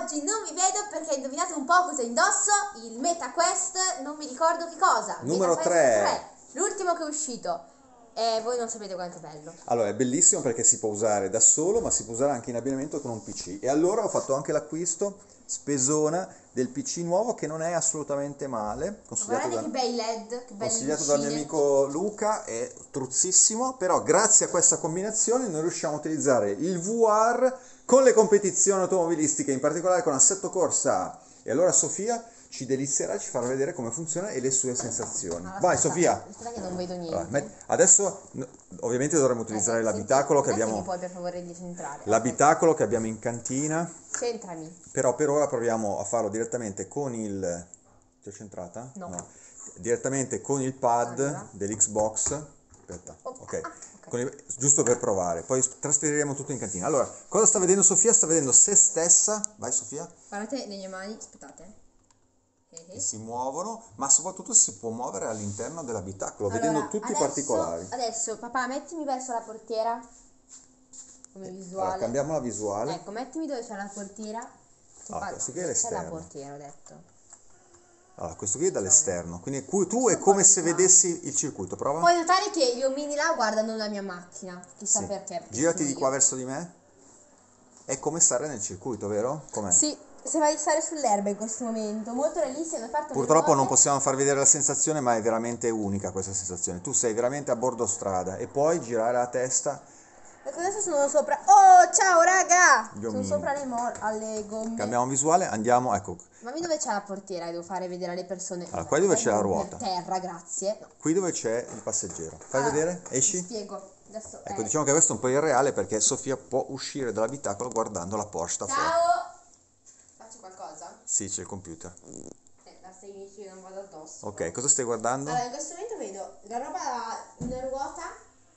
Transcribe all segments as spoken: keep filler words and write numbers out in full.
oggi non vi vedo perché indovinate un po' cosa indosso, il MetaQuest, non mi ricordo che cosa. Numero tre. L'ultimo che è uscito. E voi non sapete quanto è bello. Allora, è bellissimo perché si può usare da solo, ma si può usare anche in abbinamento con un P C. E allora ho fatto anche l'acquisto, spesona, del P C nuovo che non è assolutamente male. Guardate da, che bei led, che belli consigliato dal mio amico Luca, è truzzissimo, però grazie a questa combinazione noi riusciamo a utilizzare il V R con le competizioni automobilistiche, in particolare con Assetto Corsa. E allora Sofia ci delizierà, ci farà vedere come funziona e le sue sensazioni. Ah, Vai aspetta, Sofia! Aspetta che non vedo niente. Allora, adesso ovviamente dovremo utilizzare eh, l'abitacolo che abbiamo... abbiamo... Puoi per favore decentrare. L'abitacolo che abbiamo in cantina. Centrami. Però per ora proviamo a farlo direttamente con il... Ti ho centrata? No. no. Direttamente con il pad allora. dell'Xbox. Aspetta, oh, ok. Ah, okay. Il... giusto per provare. Poi trasferiremo tutto in cantina. Allora, cosa sta vedendo Sofia? Sta vedendo se stessa. Vai Sofia. Guardate le mie mani, aspettate. Che si muovono, ma soprattutto si può muovere all'interno dell'abitacolo, allora, vedendo tutti adesso, i particolari. Adesso, papà, mettimi verso la portiera come visuale. Allora, cambiamo la visuale. Ecco, mettimi dove c'è la portiera. Ah, questo qui è l'esterno. C'è la portiera, ho detto. Allora, questo qui è dall'esterno, quindi tu è come se vedessi il circuito, prova. Puoi notare che gli omini là guardano la mia macchina, chissà sì. perché. Girati di qua verso di me. È come stare nel circuito, vero? Com'è? Sì. Sembra di stare sull'erba in questo momento, molto realistico. Purtroppo non possiamo far vedere la sensazione, ma è veramente unica questa sensazione. Tu sei veramente a bordo strada e puoi girare la testa. Ecco, adesso sono sopra. Oh, ciao raga! Gli sono omini. sopra le mo- alle gomme. Cambiamo visuale, andiamo, ecco. Ma qui dove c'è la portiera? Devo fare vedere alle persone. Allora, qua dove c'è la ruota. Per terra, grazie. No. Qui dove c'è il passeggero. Fai allora, vedere, esci. Ti spiego. Adesso, ecco, eh. diciamo che questo è un po' irreale perché Sofia può uscire dall'abitacolo guardando la Porsche da fuori. Ciao! Faccio qualcosa? Sì, c'è il computer. Eh, da sei minuti io non vado addosso. Ok, cosa stai guardando? Allora, in questo momento vedo la roba in ruota,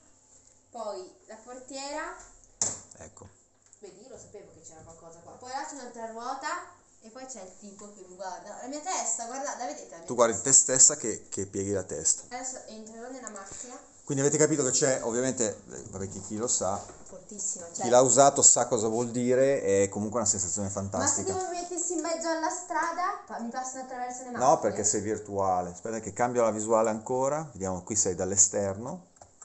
poi la portiera. Ecco. Vedi, io lo sapevo che c'era qualcosa qua. Poi là c'è un'altra ruota e poi c'è il tipo che mi guarda. La mia testa, guarda, la vedete? La mia tu guardi testa? te stessa che, che pieghi la testa. Adesso entrerò nella macchina. Quindi avete capito che c'è, ovviamente, vabbè, chi, chi lo sa, fortissima, chi certo. l'ha usato sa cosa vuol dire, è comunque una sensazione fantastica. Ma se devo mettersi in mezzo alla strada, mi passano attraverso le macchine? No, perché sei virtuale. Aspetta che cambio la visuale ancora, vediamo, qui sei dall'esterno,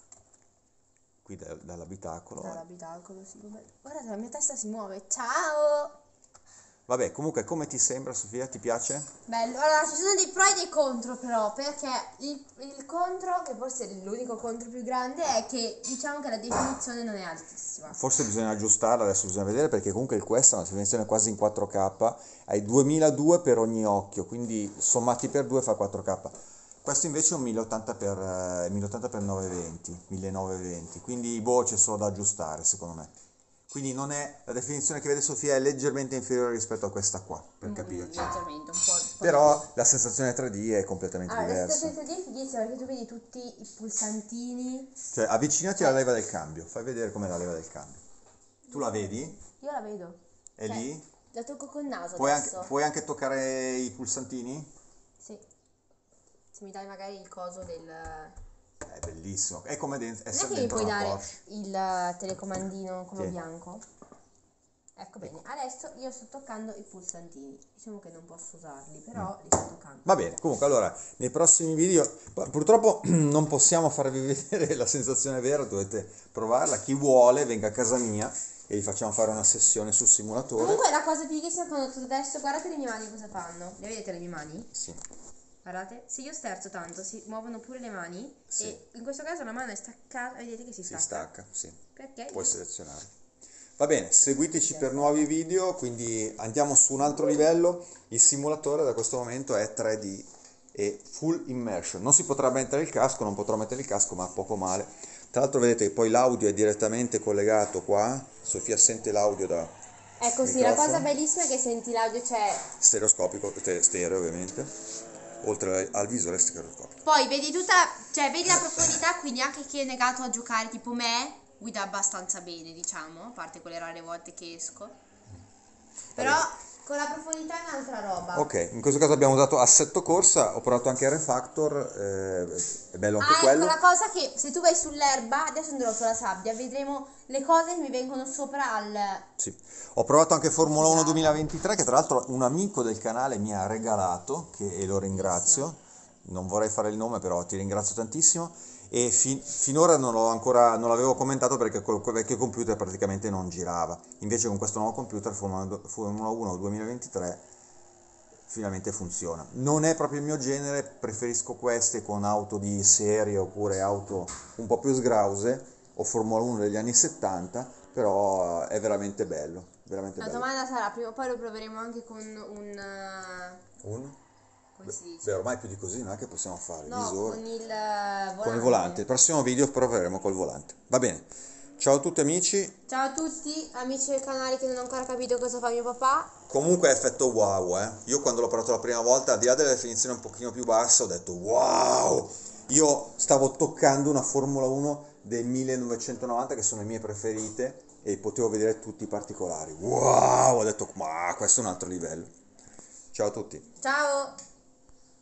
qui da, dall'abitacolo. Dall'abitacolo, sì. Guardate, la mia testa si muove, ciao! Vabbè, comunque come ti sembra Sofia? Ti piace? Bello, allora ci sono dei pro e dei contro però, perché il, il contro, che forse è l'unico contro più grande, è che diciamo che la definizione non è altissima. Forse bisogna aggiustarla, adesso bisogna vedere, perché comunque il questa è una definizione quasi in quattro K, hai duemiladue per ogni occhio, quindi sommati per due fa quattro K. Questo invece è un mille ottanta per novecentoventi, millenovecentoventi, quindi boh, c'è solo da aggiustare secondo me. Quindi non è, la definizione che vede Sofia è leggermente inferiore rispetto a questa qua, per Mm, capirci. leggermente, un po'. un po' Però di più. la sensazione tre D è completamente Allora, la diversa. sensazione tre D è fighissima perché tu vedi tutti i pulsantini. Cioè, avvicinati alla leva del cambio, fai vedere com'è la leva del cambio. Tu la vedi? Io la vedo. È Cioè, lì? La tocco col naso Puoi adesso. anche, puoi anche toccare i pulsantini? Sì. Se mi dai magari il coso del... È bellissimo, è come dentro, Non è essere che mi dentro puoi una dare Porsche. il telecomandino quello Sì. bianco? Ecco bene, adesso io sto toccando i pulsantini. Diciamo che non posso usarli, però li sto toccando. Va bene, comunque allora, nei prossimi video, purtroppo non possiamo farvi vedere la sensazione vera, dovete provarla. Chi vuole venga a casa mia e gli facciamo fare una sessione sul simulatore. Comunque la cosa fighissima quando tu adesso, guardate le mie mani cosa fanno. Le vedete le mie mani? Sì. Guardate, se io sterzo tanto si muovono pure le mani. Sì. E in questo caso la mano è staccata, vedete che si stacca. Si stacca, sì. Perché? Puoi selezionare. Va bene, seguiteci per nuovi video, quindi andiamo su un altro livello. Il simulatore da questo momento è tre D e full immersion. Non si potrà mettere il casco, non potrò mettere il casco, ma poco male. Tra l'altro vedete che poi l'audio è direttamente collegato qua. Sofia sente l'audio da Ecco sì, la cosa bellissima è che senti l'audio, cioè... stereoscopico, stereo ovviamente, oltre al visore stereoscopico. Poi vedi tutta, cioè vedi la profondità, quindi anche chi è negato a giocare tipo me, guida abbastanza bene, diciamo, a parte quelle rare volte che esco. Però con la profondità è un'altra roba. Ok, in questo caso abbiamo usato assetto corsa, ho provato anche R-Factor, eh, è bello anche Ah, quello. ecco la cosa che se tu vai sull'erba, adesso andrò sulla sabbia, vedremo le cose che mi vengono sopra al... Sì. Ho provato anche Formula uno Figata. duemilaventitré, che tra l'altro un amico del canale mi ha regalato, che, e lo ringrazio, non vorrei fare il nome però ti ringrazio tantissimo, e fi- finora non l'ho ancora, non l'avevo commentato perché col quel vecchio computer praticamente non girava, invece con questo nuovo computer Formula Formula uno duemilaventitré finalmente funziona. Non è proprio il mio genere, preferisco queste con auto di serie oppure auto un po' più sgrause o Formula uno degli anni settanta, però eh, è veramente bello, veramente La bello. domanda sarà, prima o poi lo proveremo anche con un... eh, Un? come si dice? Beh, ormai più di così non è che possiamo fare, No, visore. con il eh, volante. Con il volante, il prossimo video proveremo col volante. Va bene, ciao a tutti amici. Ciao a tutti, amici del canale che non hanno ancora capito cosa fa mio papà. Comunque è effetto wow, eh. Io quando l'ho provato la prima volta, al di là delle definizioni un pochino più basse, ho detto wow! Io stavo toccando una Formula uno del millenovecentonovanta, che sono le mie preferite, e potevo vedere tutti i particolari. Wow! Ho detto, ma questo è un altro livello. Ciao a tutti. Ciao!